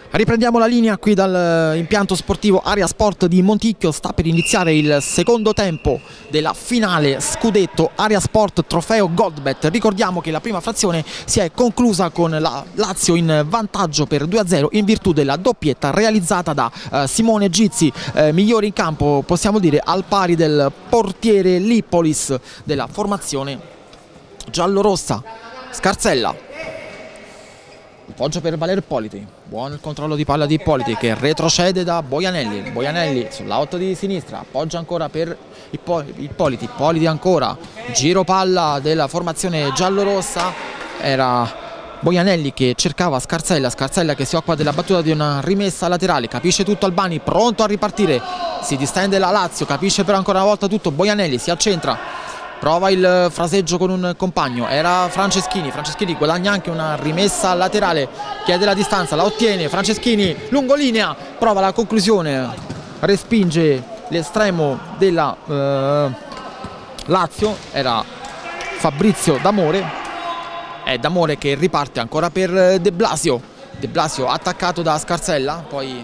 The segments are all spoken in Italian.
Riprendiamo la linea qui dall'impianto sportivo Area Sport di Monticchio. Sta per iniziare il secondo tempo della finale scudetto Area Sport Trofeo Goldbet. Ricordiamo che la prima frazione si è conclusa con la Lazio in vantaggio per 2-0 in virtù della doppietta realizzata da Simone Gizzi, migliore in campo, possiamo dire al pari del portiere Lippolis della formazione giallorossa. Scarsella, appoggio per Valerio Ippoliti, buon controllo di palla di Ippoliti che retrocede da Boianelli. Boianelli sull'auto di sinistra, appoggia ancora per Ippoliti, Ippoliti ancora, giro palla della formazione giallorossa, era Boianelli che cercava Scarsella, Scarsella che si occupa della battuta di una rimessa laterale, capisce tutto Albani, pronto a ripartire, si distende la Lazio, capisce però ancora una volta tutto Boianelli, si accentra. Prova il fraseggio con un compagno, era Franceschini, Franceschini guadagna anche una rimessa laterale, chiede la distanza, la ottiene, Franceschini lungolinea, prova la conclusione, respinge l'estremo della Lazio, era Fabrizio D'Amore, è D'Amore che riparte ancora per De Blasio, De Blasio attaccato da Scarsella, poi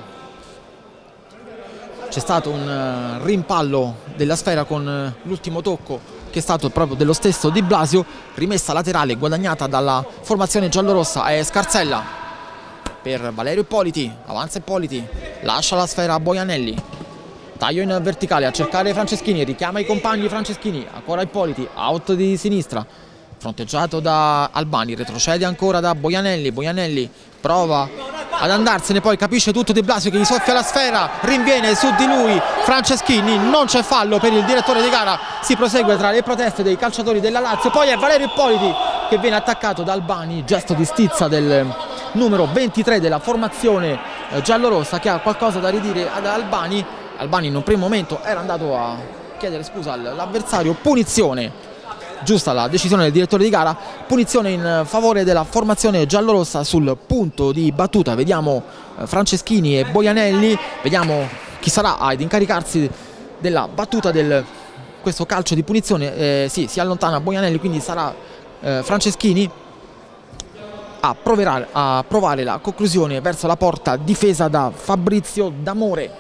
c'è stato un rimpallo della sfera con l'ultimo tocco che è stato proprio dello stesso Di Blasio, rimessa laterale guadagnata dalla formazione giallorossa, è Scarsella per Valerio Ippoliti, avanza Ippoliti, lascia la sfera a Boianelli, taglio in verticale a cercare Franceschini, richiama i compagni Franceschini, ancora Ippoliti, out di sinistra, fronteggiato da Albani, retrocede ancora da Boianelli, Boianelli prova ad andarsene, poi capisce tutto De Blasio che gli soffia la sfera, rinviene su di lui Franceschini, non c'è fallo per il direttore di gara, si prosegue tra le proteste dei calciatori della Lazio, poi è Valerio Ippoliti che viene attaccato da Albani, gesto di stizza del numero 23 della formazione giallorossa che ha qualcosa da ridire ad Albani. Albani in un primo momento era andato a chiedere scusa all'avversario, punizione. Giusta la decisione del direttore di gara, punizione in favore della formazione giallorossa sul punto di battuta. Vediamo Franceschini e Boianelli, vediamo chi sarà ad incaricarsi della battuta di questo calcio di punizione. Sì, si allontana Boianelli, quindi sarà Franceschini a provare la conclusione verso la porta difesa da Fabrizio D'Amore.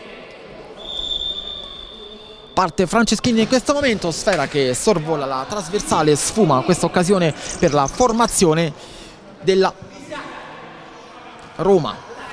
Parte Franceschini in questo momento, sfera che sorvola la trasversale, sfuma questa occasione per la formazione della Roma.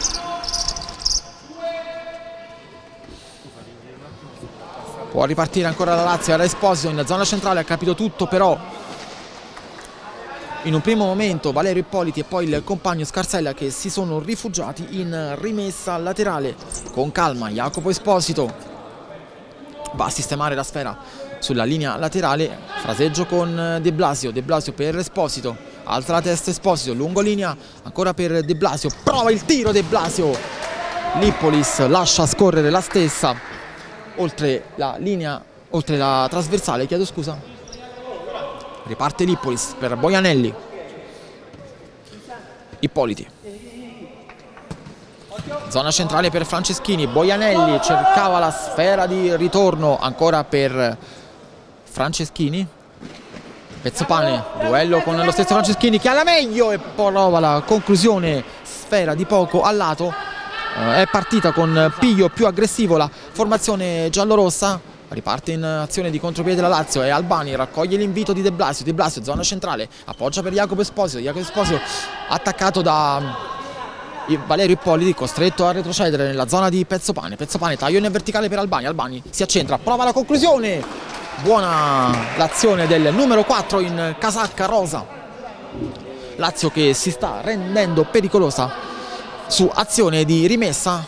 Può ripartire ancora la Lazio, era Esposito in zona centrale, ha capito tutto, però in un primo momento Valerio Ippoliti e poi il compagno Scarsella che si sono rifugiati in rimessa laterale. Con calma Jacopo Esposito va a sistemare la sfera sulla linea laterale, fraseggio con De Blasio, De Blasio per Esposito, alza la testa Esposito, lungo linea ancora per De Blasio, prova il tiro De Blasio, Lippolis lascia scorrere la stessa oltre la linea, oltre la trasversale, chiedo scusa, riparte Lippolis per Boianelli, Ippoliti, zona centrale per Franceschini, Boianelli cercava la sfera di ritorno ancora per Franceschini, Pezzopane, duello con lo stesso Franceschini che ha la meglio e prova la conclusione, sfera di poco al lato, è partita con piglio più aggressivo la formazione giallorossa, riparte in azione di contropiede la Lazio e Albani raccoglie l'invito di De Blasio, De Blasio zona centrale, appoggia per Jacopo Esposito, Jacopo Esposito attaccato da Valerio Ippoliti, costretto a retrocedere nella zona di Pezzopane, Pezzopane taglio in verticale per Albani, Albani si accentra, prova la conclusione, buona l'azione del numero 4 in casacca rosa, Lazio che si sta rendendo pericolosa su azione di rimessa,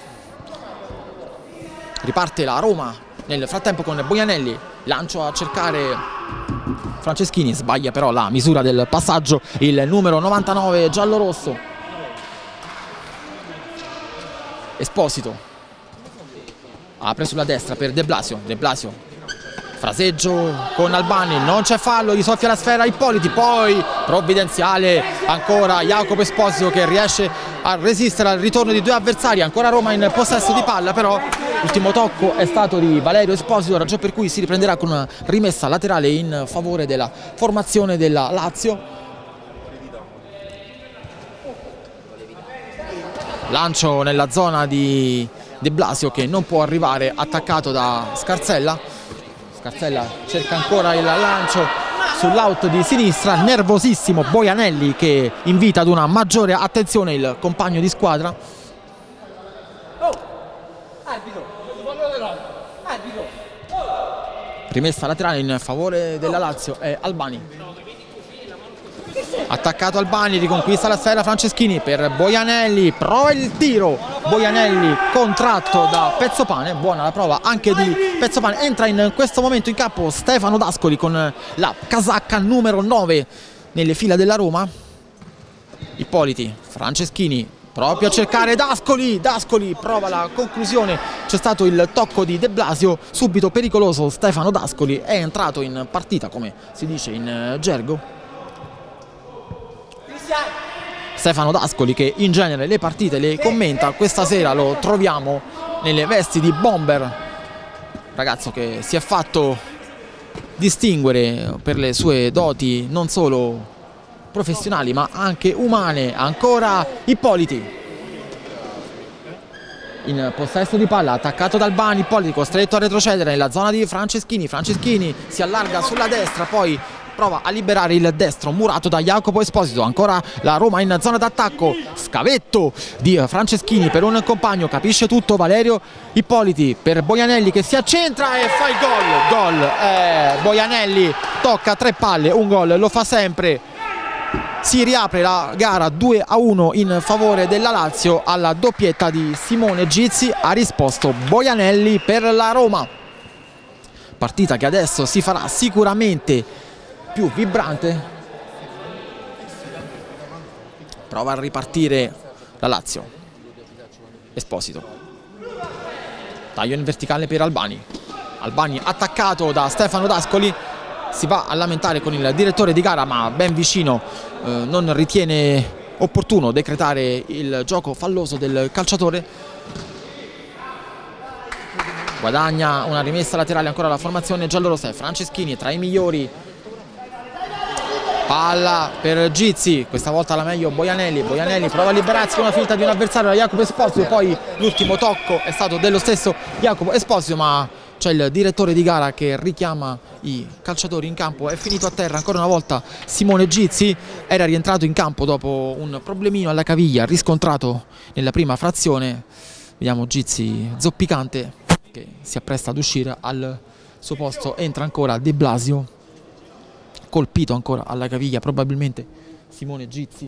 riparte la Roma nel frattempo con Boianelli, lancio a cercare Franceschini, sbaglia però la misura del passaggio il numero 99 giallorosso. Esposito apre sulla destra per De Blasio, De Blasio fraseggio con Albani, non c'è fallo, gli soffia la sfera Ippoliti, poi provvidenziale ancora Jacopo Esposito che riesce a resistere al ritorno di due avversari, ancora Roma in possesso di palla, però l'ultimo tocco è stato di Valerio Esposito, ragione per cui si riprenderà con una rimessa laterale in favore della formazione della Lazio. lancio nella zona di De Blasio che non può arrivare, attaccato da Scarsella. Scarsella cerca ancora il lancio sull'out di sinistra, nervosissimo Boianelli che invita ad una maggiore attenzione il compagno di squadra. Rimessa laterale in favore della Lazio è Albani. Attaccato Albani, riconquista la sfera Franceschini per Boianelli, prova il tiro, Boianelli contratto da Pezzopane, buona la prova anche di Pezzopane. Entra in questo momento in campo Stefano D'Ascoli con la casacca numero 9 nelle fila della Roma. Ippoliti, Franceschini proprio a cercare D'Ascoli, D'Ascoli prova la conclusione, c'è stato il tocco di De Blasio, subito pericoloso Stefano D'Ascoli, è entrato in partita come si dice in gergo. Stefano D'Ascoli che in genere le partite le commenta, questa sera lo troviamo nelle vesti di bomber, ragazzo che si è fatto distinguere per le sue doti non solo professionali ma anche umane. Ancora Ippoliti in possesso di palla, attaccato da Albani, Ippoliti costretto a retrocedere nella zona di Franceschini, Franceschini si allarga sulla destra, poi prova a liberare il destro murato da Jacopo Esposito. Ancora la Roma in zona d'attacco, scavetto di Franceschini per un compagno, capisce tutto Valerio Ippoliti per Boianelli che si accentra e fa il gol. Boianelli tocca 3 palle, un gol lo fa sempre. Si riapre la gara 2-1 in favore della Lazio. Alla doppietta di Simone Gizzi ha risposto Boianelli per la Roma. Partita che adesso si farà sicuramente più vibrante. Prova a ripartire la Lazio. Esposito, taglio in verticale per Albani. Albani attaccato da Stefano D'Ascoli, si va a lamentare con il direttore di gara ma ben vicino non ritiene opportuno decretare il gioco falloso del calciatore. Guadagna una rimessa laterale ancora la formazione giallorossa. Franceschini tra i migliori, palla per Gizzi, questa volta la meglio Boianelli. Boianelli prova a liberarsi con una finta di un avversario da Jacopo Esposito, poi l'ultimo tocco è stato dello stesso Jacopo Esposito ma c'è il direttore di gara che richiama i calciatori in campo. È finito a terra ancora una volta Simone Gizzi, era rientrato in campo dopo un problemino alla caviglia riscontrato nella prima frazione. Vediamo Gizzi zoppicante che si appresta ad uscire. Al suo posto entra ancora De Blasio, colpito ancora alla caviglia probabilmente Simone Gizzi.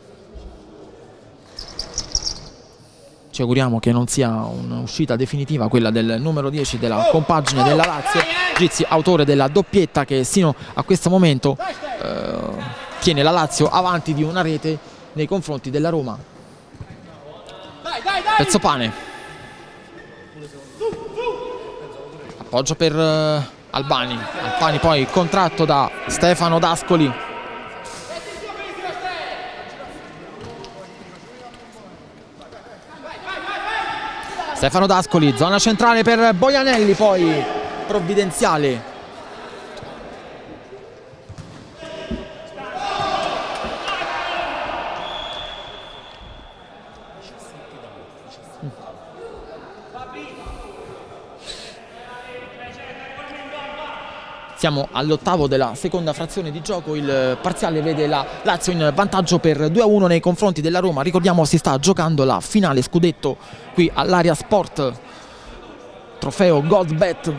Ci auguriamo che non sia un'uscita definitiva quella del numero 10 della compagine della Lazio. Gizzi, autore della doppietta che sino a questo momento tiene la Lazio avanti di una rete nei confronti della Roma. Pezzopane, appoggio per Albani. Albani poi contratto da Stefano D'Ascoli. Stefano D'Ascoli, zona centrale per Boianelli, poi provvidenziale Siamo all'8° della seconda frazione di gioco, il parziale vede la Lazio in vantaggio per 2-1 nei confronti della Roma. Ricordiamo si sta giocando la finale scudetto qui all'Aria Sport, trofeo Goldbet.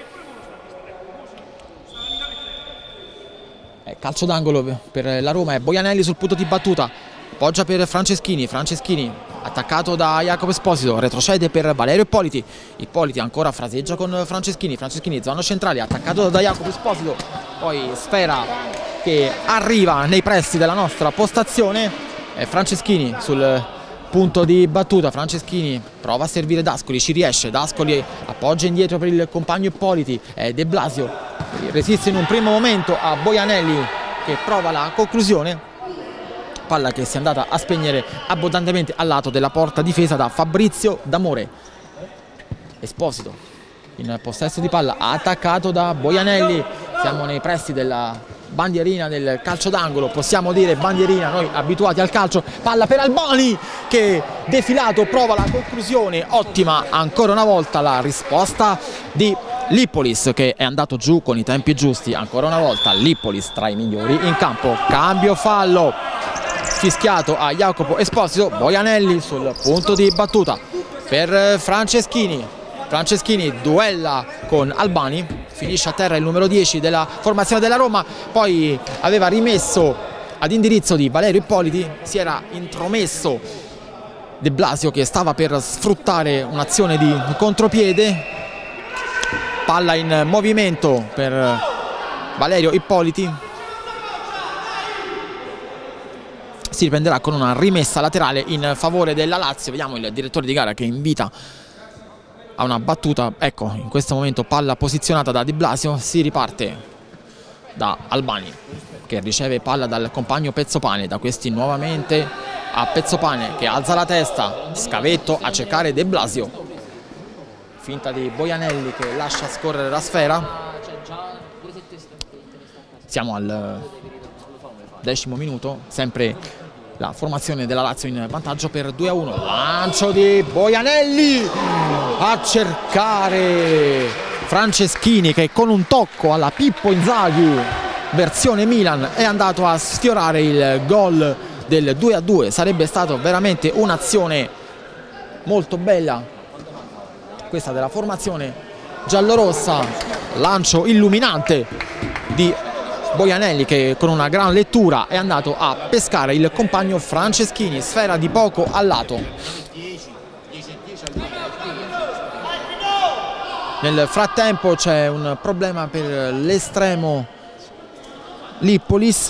Calcio d'angolo per la Roma, è Boianelli sul punto di battuta, poggia per Franceschini, Franceschini attaccato da Jacopo Esposito, retrocede per Valerio Ippoliti. Ippoliti ancora fraseggia con Franceschini, Franceschini zona centrale, attaccato da Jacopo Esposito, poi sfera che arriva nei pressi della nostra postazione. Franceschini sul punto di battuta, Franceschini prova a servire D'Ascoli, ci riesce, D'Ascoli appoggia indietro per il compagno Ippoliti, De Blasio resiste in un primo momento a Boianelli che prova la conclusione. Palla che si è andata a spegnere abbondantemente al lato della porta difesa da Fabrizio D'Amore. Esposito in possesso di palla, attaccato da Boianelli. Siamo nei pressi della bandierina nel calcio d'angolo, possiamo dire bandierina, noi abituati al calcio. Palla per Albani che defilato prova la conclusione, ottima ancora una volta la risposta di Lippolis, che è andato giù con i tempi giusti. Ancora una volta Lippolis tra i migliori in campo. Cambio fallo fischiato a Jacopo Esposito. Bojanelli sul punto di battuta per Franceschini. Franceschini duella con Albani, finisce a terra il numero 10 della formazione della Roma. Poi aveva rimesso ad indirizzo di Valerio Ippoliti, si era intromesso De Blasio che stava per sfruttare un'azione di contropiede. Palla in movimento per Valerio Ippoliti, si riprenderà con una rimessa laterale in favore della Lazio. Vediamo il direttore di gara che invita a una battuta. Ecco, in questo momento palla posizionata da De Blasio, si riparte da Albani che riceve palla dal compagno Pezzopane, da questi nuovamente a Pezzopane che alza la testa, scavetto a cercare De Blasio. Finta di Bojanelli che lascia scorrere la sfera. Siamo al 10° minuto, sempre la formazione della Lazio in vantaggio per 2-1. Lancio di Bojanelli a cercare Franceschini che con un tocco alla Pippo Inzaghi versione Milan è andato a sfiorare il gol del 2-2. Sarebbe stato veramente un'azione molto bella questa della formazione giallorossa. Lancio illuminante di Bojanelli che con una gran lettura è andato a pescare il compagno Franceschini, sfera di poco al lato. Nel frattempo c'è un problema per l'estremo Lippolis.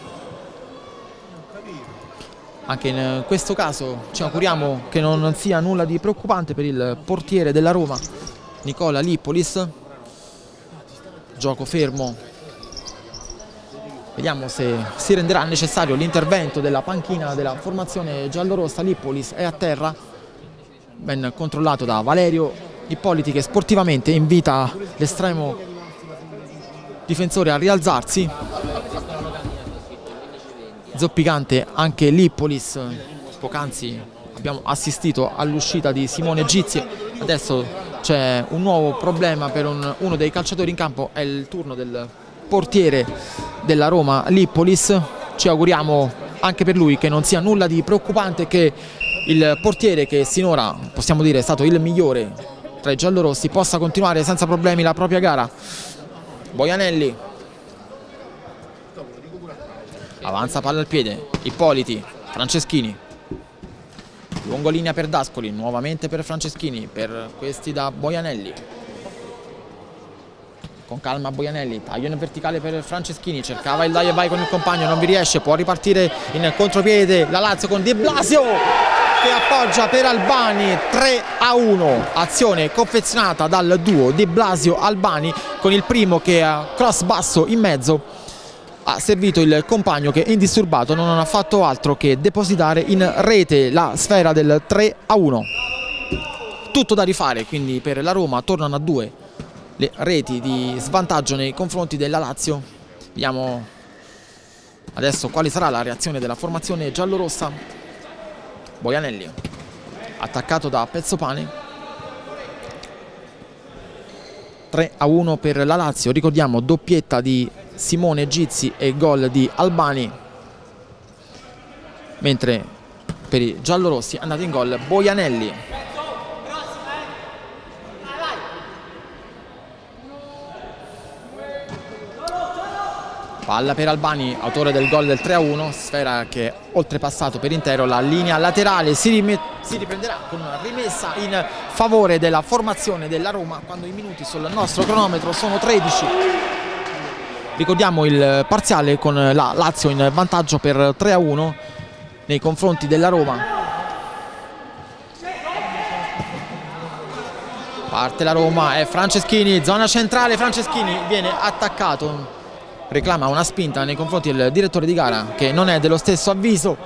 Anche in questo caso ci auguriamo che non sia nulla di preoccupante per il portiere della Roma, Nicola Lippolis. Gioco fermo. Vediamo se si renderà necessario l'intervento della panchina della formazione giallorossa. Lippolis è a terra, ben controllato da Valerio Ippoliti che sportivamente invita l'estremo difensore a rialzarsi. Zoppicante anche Lippolis, poc'anzi abbiamo assistito all'uscita di Simone Gizi. Adesso c'è un nuovo problema per uno dei calciatori in campo, è il turno del portiere della Roma Lippolis. Ci auguriamo anche per lui che non sia nulla di preoccupante, che il portiere che sinora possiamo dire è stato il migliore tra i giallorossi possa continuare senza problemi la propria gara. Bojanelli avanza palla al piede, Ippoliti, Franceschini, lungolinea per D'Ascoli, nuovamente per Franceschini, per questi da Bojanelli. Con calma Bojanelli, taglio in verticale per Franceschini, cercava il dai e vai con il compagno, non vi riesce, può ripartire in contropiede la Lazio con De Blasio che appoggia per Albani. 3-1, azione confezionata dal duo De Blasio-Albani, con il primo che a cross basso in mezzo ha servito il compagno che indisturbato non ha fatto altro che depositare in rete la sfera del 3-1. Tutto da rifare quindi per la Roma, tornano a 2 le reti di svantaggio nei confronti della Lazio. Vediamo adesso quale sarà la reazione della formazione giallorossa. Bojanelli attaccato da Pezzopane. 3-1 per la Lazio, ricordiamo doppietta di Simone Gizi e gol di Albani, mentre per i giallorossi è andato in gol Bojanelli. Palla per Albani, autore del gol del 3-1, sfera che oltrepassato per intero la linea laterale. Si riprenderà con una rimessa in favore della formazione della Roma quando i minuti sul nostro cronometro sono 13. Ricordiamo il parziale con la Lazio in vantaggio per 3-1 nei confronti della Roma. Parte la Roma, è Franceschini, zona centrale, Franceschini viene attaccato. Reclama una spinta nei confronti del direttore di gara che non è dello stesso avviso.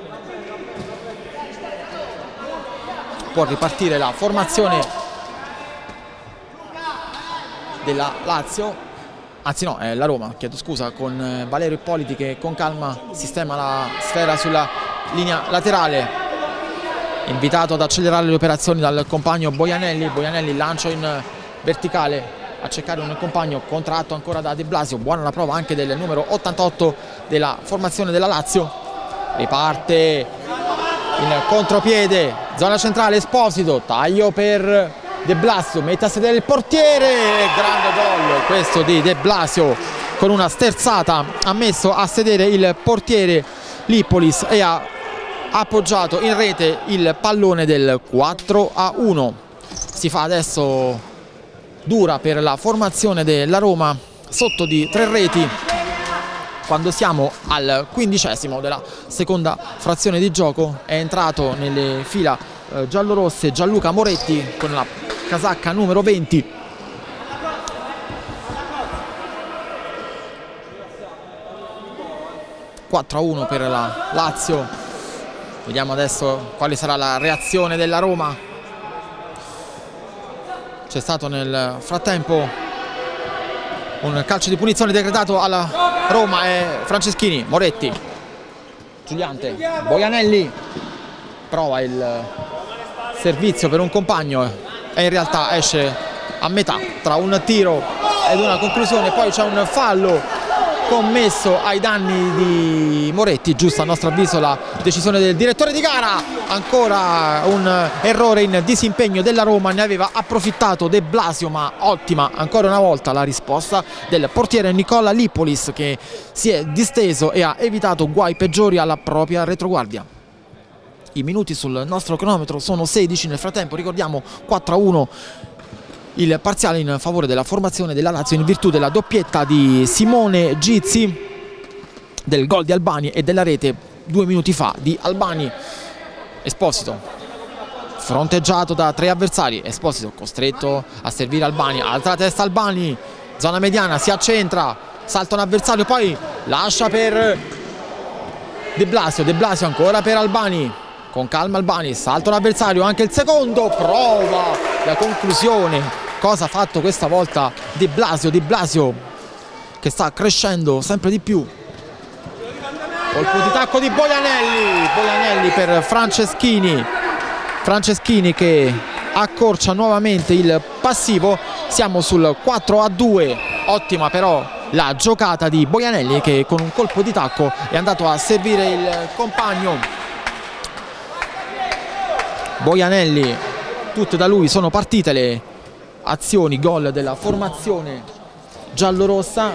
Può ripartire la formazione della Lazio. anzi no, è la Roma, chiedo scusa, con Valerio Ippoliti che con calma sistema la sfera sulla linea laterale, invitato ad accelerare le operazioni dal compagno Bojanelli. Bojanelli lancio in verticale a cercare un compagno, contratto ancora da De Blasio, buona la prova anche del numero 88 della formazione della Lazio, riparte in contropiede, zona centrale Esposito, taglio per De Blasio, mette a sedere il portiere, grande gol questo di De Blasio, con una sterzata ha messo a sedere il portiere Lipolis e ha appoggiato in rete il pallone del 4-1. Si fa adesso dura per la formazione della Roma, sotto di 3 reti quando siamo al 15° della seconda frazione di gioco. È entrato nelle fila giallorosse Gianluca Moretti con la casacca numero 20. (4-1) per la Lazio. Vediamo adesso quale sarà la reazione della Roma. C'è stato nel frattempo un calcio di punizione decretato alla Roma e Franceschini, Moretti, Giuliante, Bojanelli prova il servizio per un compagno e in realtà esce a metà tra un tiro ed una conclusione. Poi c'è un fallo commesso ai danni di Moretti, giusta a nostro avviso la decisione del direttore di gara. Ancora un errore in disimpegno della Roma, ne aveva approfittato De Blasio, ma ottima ancora una volta la risposta del portiere Nicola Lipolis, che si è disteso e ha evitato guai peggiori alla propria retroguardia. I minuti sul nostro cronometro sono 16, nel frattempo ricordiamo 4-1 il parziale in favore della formazione della Lazio in virtù della doppietta di Simone Gizzi, del gol di Albani e della rete 2 minuti fa di Albani. Esposito fronteggiato da 3 avversari, Esposito costretto a servire Albani, altra testa Albani, zona mediana, si accentra, salta un avversario, poi lascia per De Blasio, De Blasio ancora per Albani, con calma Albani, salta un avversario, anche il secondo, prova la conclusione. Cosa ha fatto questa volta De Blasio? De Blasio che sta crescendo sempre di più. Colpo di tacco di Bojanelli, Bojanelli per Franceschini, Franceschini che accorcia nuovamente il passivo. Siamo sul 4-2, ottima però la giocata di Bojanelli che con un colpo di tacco è andato a servire il compagno. Bojanelli, tutte da lui sono partite le azioni gol della formazione giallorossa.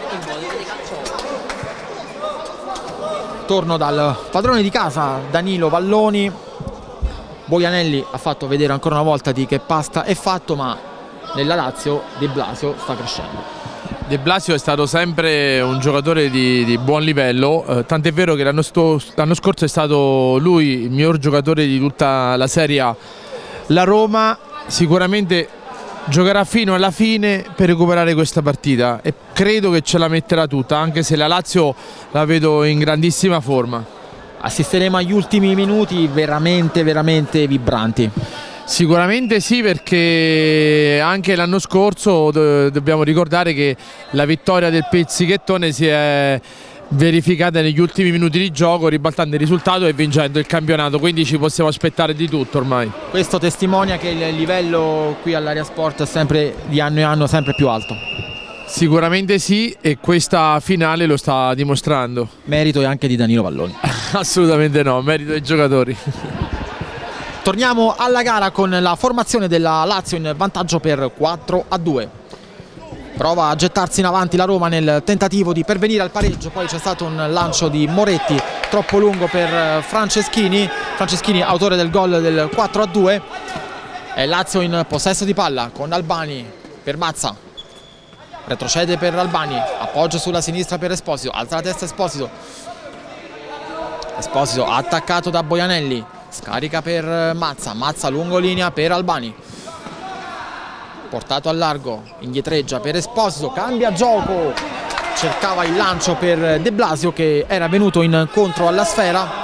Torno dal padrone di casa Danilo Valloni. Bojanelli ha fatto vedere ancora una volta di che pasta è fatto, ma nella Lazio De Blasio sta crescendo. De Blasio è stato sempre un giocatore di buon livello, tant'è vero che l'anno scorso è stato lui il miglior giocatore di tutta la Serie A. La Roma sicuramente giocherà fino alla fine per recuperare questa partita e credo che ce la metterà tutta, anche se la Lazio la vedo in grandissima forma. Assisteremo agli ultimi minuti veramente vibranti. Sicuramente sì, perché anche l'anno scorso dobbiamo ricordare che la vittoria del Pizzichettone si è verificata negli ultimi minuti di gioco, ribaltando il risultato e vincendo il campionato, quindi ci possiamo aspettare di tutto ormai. Questo testimonia che il livello qui all'Aria Sport è sempre di anno in anno sempre più alto. Sicuramente sì, e questa finale lo sta dimostrando. Merito è anche di Danilo Valloni. Assolutamente no, merito dei giocatori. Torniamo alla gara con la formazione della Lazio in vantaggio per 4-2. Prova a gettarsi in avanti la Roma nel tentativo di pervenire al pareggio, poi c'è stato un lancio di Moretti troppo lungo per Franceschini, Franceschini autore del gol del 4-2. È Lazio in possesso di palla con Albani per Mazza, retrocede per Albani, appoggio sulla sinistra per Esposito, alza la testa Esposito, Esposito attaccato da Bojanelli, scarica per Mazza, Mazza lungolinea per Albani, portato al largo, indietreggia per Esposito, cambia gioco, cercava il lancio per De Blasio che era venuto incontro alla sfera.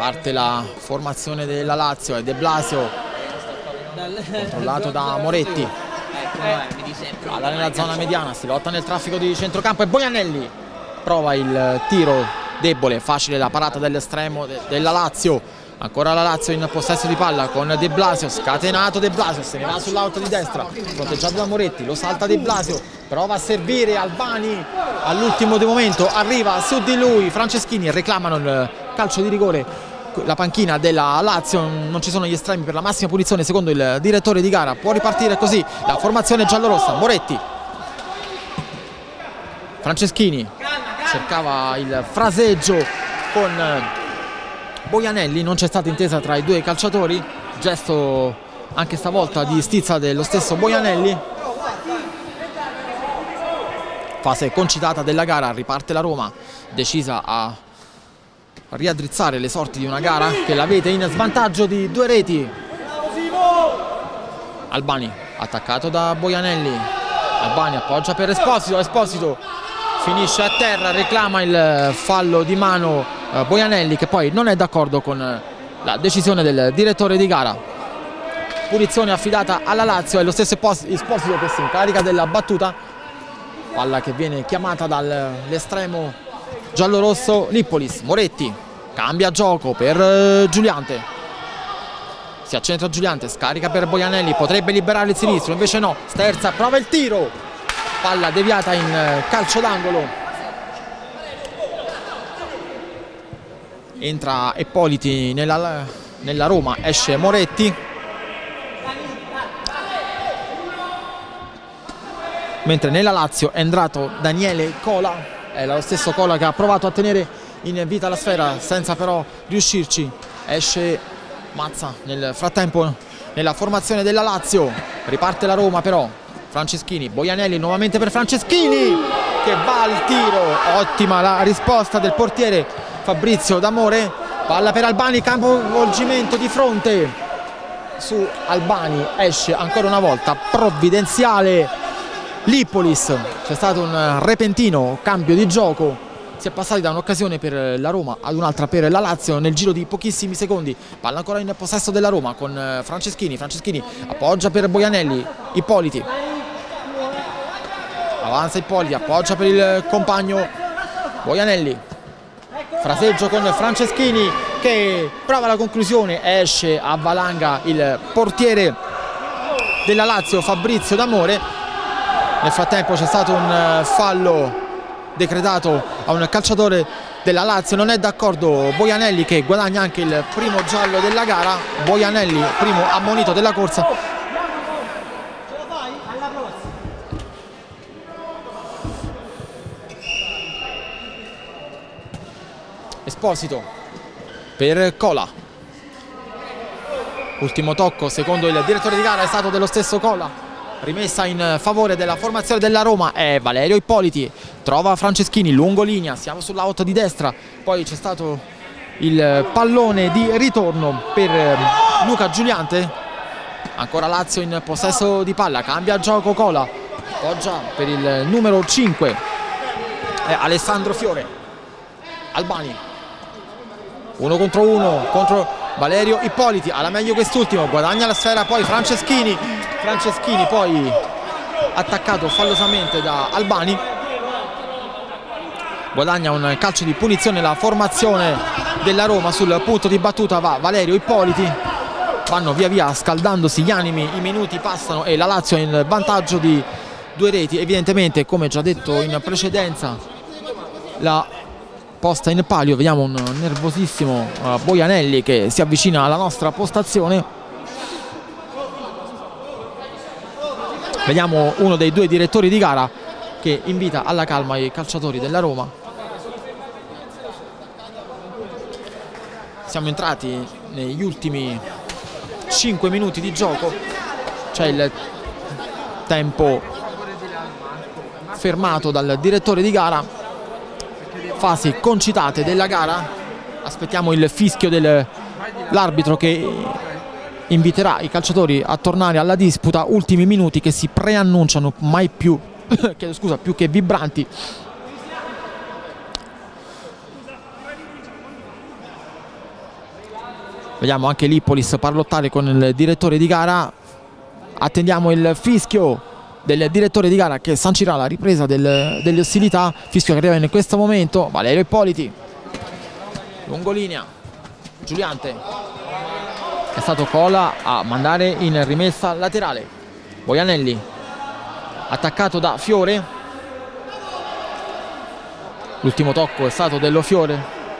Parte la formazione della Lazio e De Blasio controllato da Moretti. Palla nella zona mediana, si lotta nel traffico di centrocampo e Bojanelli prova il tiro debole, facile la parata dell'estremo della Lazio. Ancora la Lazio in possesso di palla con De Blasio, scatenato De Blasio, se ne va sull'auto di destra, fronteggiato da Moretti, lo salta De Blasio, prova a servire Albani all'ultimo momento, arriva su di lui Franceschini, reclamano il calcio di rigore. La panchina della Lazio, non ci sono gli estremi per la massima punizione secondo il direttore di gara. Può ripartire così la formazione giallorossa. Moretti, Franceschini cercava il fraseggio con Bojanelli, non c'è stata intesa tra i due calciatori, gesto anche stavolta di stizza dello stesso Bojanelli. Fase concitata della gara, riparte la Roma decisa a riaddrizzare le sorti di una gara che la vede in svantaggio di 2 reti. Albani attaccato da Bojanelli, Albani appoggia per Esposito, Esposito finisce a terra, reclama il fallo di mano Bojanelli, che poi non è d'accordo con la decisione del direttore di gara. Punizione affidata alla Lazio, è lo stesso Esposito che si incarica della battuta, palla che viene chiamata dall'estremo giallorosso Lippolis. Moretti cambia gioco per Giuliante, si accentra Giuliante, scarica per Bojanelli, potrebbe liberare il sinistro, invece no, sterza, prova il tiro, palla deviata in calcio d'angolo. Entra Ippoliti nella Roma, esce Moretti, mentre nella Lazio è entrato Daniele Cola. È lo stesso Cola che ha provato a tenere in vita la sfera senza però riuscirci. Esce Mazza nel frattempo nella formazione della Lazio. Riparte la Roma però. Franceschini, Bojanelli nuovamente per Franceschini che va al tiro. Ottima la risposta del portiere Fabrizio D'Amore. Palla per Albani, capovolgimento di fronte su Albani. Esce ancora una volta provvidenziale Lippolis, c'è stato un repentino cambio di gioco, si è passati da un'occasione per la Roma ad un'altra per la Lazio nel giro di pochissimi secondi. Palla ancora in possesso della Roma con Franceschini, Franceschini appoggia per Bojanelli, Ippoliti, avanza Ippoliti, appoggia per il compagno Bojanelli, fraseggio con Franceschini che prova la conclusione, esce a valanga il portiere della Lazio Fabrizio D'Amore. Nel frattempo c'è stato un fallo decretato a un calciatore della Lazio, non è d'accordo Bojanelli che guadagna anche il primo giallo della gara. Bojanelli primo ammonito della corsa. Esposito per Cola, ultimo tocco secondo il direttore di gara è stato dello stesso Cola. Rimessa in favore della formazione della Roma è Valerio Ippoliti, trova Franceschini lungo linea, siamo sull'auto di destra, poi c'è stato il pallone di ritorno per Luca Giuliante. Ancora Lazio in possesso di palla, cambia gioco Cola, appoggia per il numero 5 Alessandro Fiore. Albani 1 contro 1 contro Valerio Ippoliti, alla meglio quest'ultimo, guadagna la sfera poi Franceschini poi attaccato fallosamente da Albani, guadagna un calcio di punizione la formazione della Roma. Sul punto di battuta va Valerio Ippoliti, vanno via via scaldandosi gli animi, i minuti passano e la Lazio è in vantaggio di 2 reti. Evidentemente, come già detto in precedenza, la posta in palio, vediamo un nervosissimo Bojanelli che si avvicina alla nostra postazione. Vediamo uno dei 2 direttori di gara che invita alla calma i calciatori della Roma. Siamo entrati negli ultimi 5 minuti di gioco, c'è il tempo fermato dal direttore di gara, fasi concitate della gara, aspettiamo il fischio dell'arbitro che inviterà i calciatori a tornare alla disputa. Ultimi minuti che si preannunciano mai più più che vibranti. Vediamo anche l'Ippolis parlottare con il direttore di gara. Attendiamo il fischio del direttore di gara che sancirà la ripresa delle ostilità. Fischio che arriva in questo momento. Valerio Ippoliti, lungolinea, Giuliante, è stato Cola a mandare in rimessa laterale. Boianelli attaccato da Fiore, l'ultimo tocco è stato dello Fiore,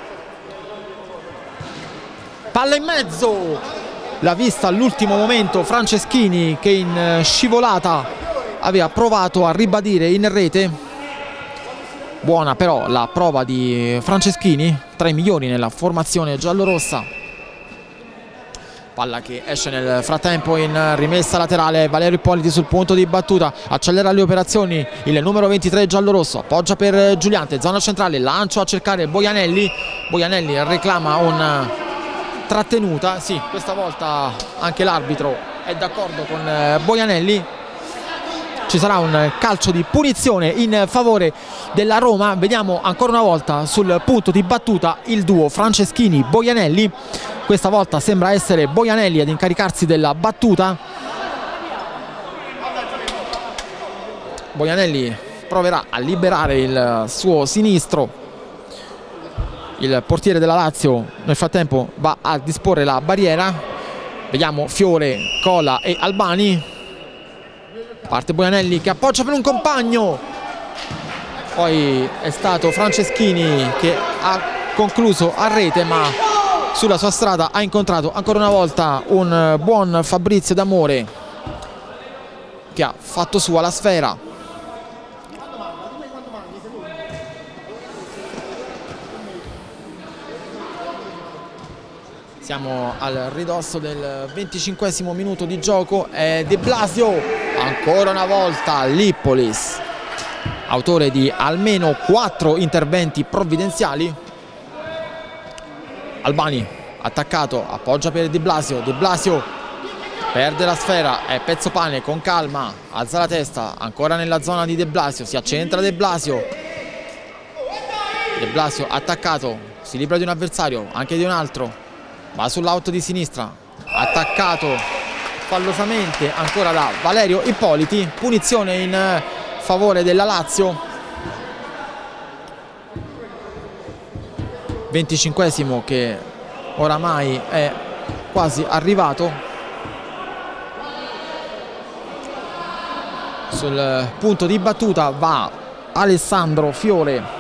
palla in mezzo, l'ha vista all'ultimo momento Franceschini che in scivolata aveva provato a ribadire in rete. Buona però la prova di Franceschini, tra i migliori nella formazione giallorossa. Palla che esce nel frattempo in rimessa laterale. Valerio Ippoliti sul punto di battuta, accelera le operazioni il numero 23 giallorosso, appoggia per Giuliante, zona centrale, lancio a cercare Boianelli. Boianelli reclama una trattenuta, sì, questa volta anche l'arbitro è d'accordo con Boianelli. Ci sarà un calcio di punizione in favore della Roma. Vediamo ancora una volta sul punto di battuta il duo Franceschini-Boianelli. Questa volta sembra essere Boianelli ad incaricarsi della battuta. Boianelli proverà a liberare il suo sinistro. Il portiere della Lazio nel frattempo va a disporre la barriera. Vediamo Fiore, Cola e Albani. Parte Boianelli che appoggia per un compagno, poi è stato Franceschini che ha concluso a rete, ma sulla sua strada ha incontrato ancora una volta un buon Fabrizio D'Amore che ha fatto sua la sfera. Siamo al ridosso del 25esimo minuto di gioco. È De Blasio, ancora una volta l'Ippolis, autore di almeno 4 interventi provvidenziali. Albani attaccato, appoggia per De Blasio. De Blasio perde la sfera, è Pezzopane con calma, alza la testa, ancora nella zona di De Blasio, si accentra De Blasio. De Blasio attaccato, si libera di un avversario, anche di un altro. Va sull'out di sinistra, attaccato fallosamente ancora da Valerio Ippoliti. Punizione in favore della Lazio. 25esimo che oramai è quasi arrivato. Sul punto di battuta va Alessandro Fiore.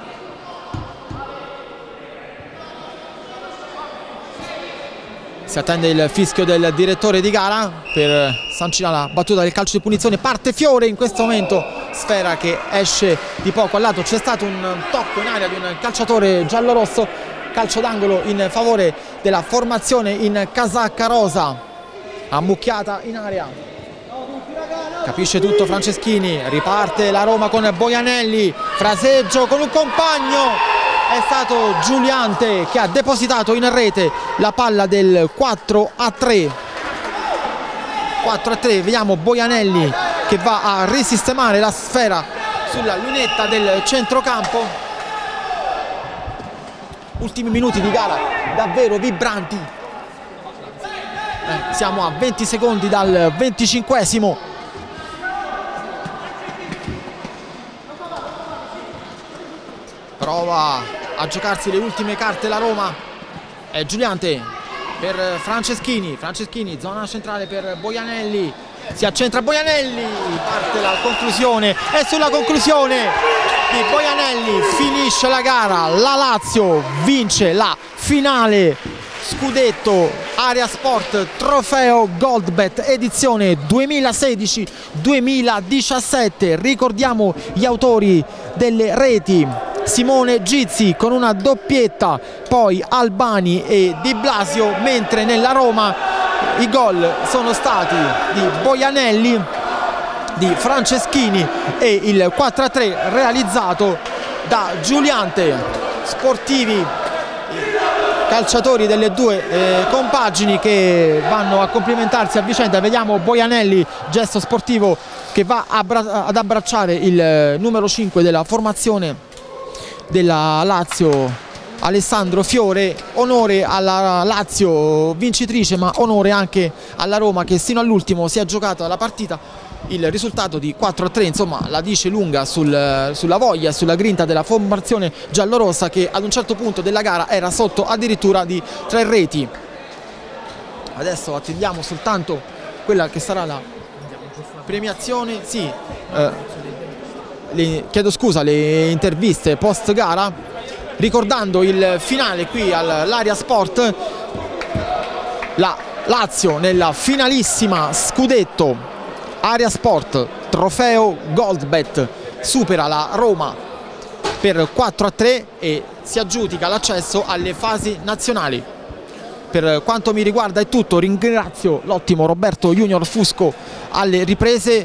Si attende il fischio del direttore di gara per sancire la battuta del calcio di punizione. Parte Fiore in questo momento, sfera che esce di poco al lato. C'è stato un tocco in aria di un calciatore giallorosso, calcio d'angolo in favore della formazione in casacca rosa, ammucchiata in aria. Capisce tutto Franceschini, riparte la Roma con Boianelli, fraseggio con un compagno. È stato Giuliante che ha depositato in rete la palla del 4-3. 4-3, vediamo Boianelli che va a risistemare la sfera sulla lunetta del centrocampo. Ultimi minuti di gara davvero vibranti. Siamo a 20 secondi dal 25esimo. Prova a giocarsi le ultime carte la Roma. È Giuliante per Franceschini. Franceschini, zona centrale per Boianelli. Si accentra Boianelli. Parte la conclusione. E sulla conclusione di Boianelli finisce la gara. La Lazio vince la finale scudetto Area Sport Trofeo Goldbet edizione 2016-2017. Ricordiamo gli autori delle reti: Simone Gizzi con una doppietta, poi Albani e Di Blasio, mentre nella Roma i gol sono stati di Boianelli, di Franceschini e il 4-3 realizzato da Giuliante. Sportivi, calciatori delle due compagini che vanno a complimentarsi a vicenda. Vediamo Boianelli, gesto sportivo che va ad abbracciare il numero 5 della formazione della Lazio, Alessandro Fiore. Onore alla Lazio vincitrice, ma onore anche alla Roma che sino all'ultimo si è giocata la partita. Il risultato di 4-3 insomma la dice lunga sulla voglia e sulla grinta della formazione giallorossa, che ad un certo punto della gara era sotto addirittura di 3 reti. Adesso attendiamo soltanto quella che sarà la premiazione, sì, chiedo scusa, le interviste post gara, ricordando il finale qui all'Aria Sport. La Lazio nella finalissima scudetto Aria Sport trofeo Goldbet supera la Roma per 4-3 e si aggiudica l'accesso alle fasi nazionali. Per quanto mi riguarda è tutto, ringrazio l'ottimo Roberto Junior Fusco alle riprese.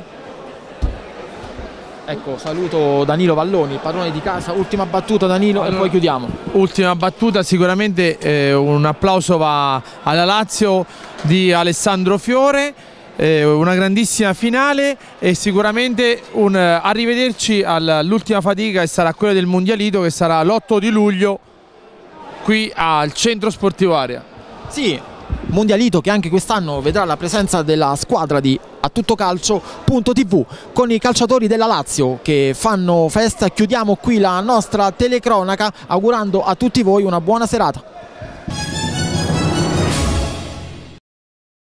Ecco, saluto Danilo Valloni, padrone di casa. Ultima battuta Danilo, allora, e poi chiudiamo. Ultima battuta, sicuramente un applauso va alla Lazio di Alessandro Fiore, una grandissima finale e sicuramente un arrivederci all'ultima fatica, che sarà quella del Mondialito, che sarà l'8 di luglio qui al Centro Sportivo Aria. Sì, Mondialito che anche quest'anno vedrà la presenza della squadra di ATuttoCalcio.tv con i calciatori della Lazio che fanno festa. Chiudiamo qui la nostra telecronaca augurando a tutti voi una buona serata.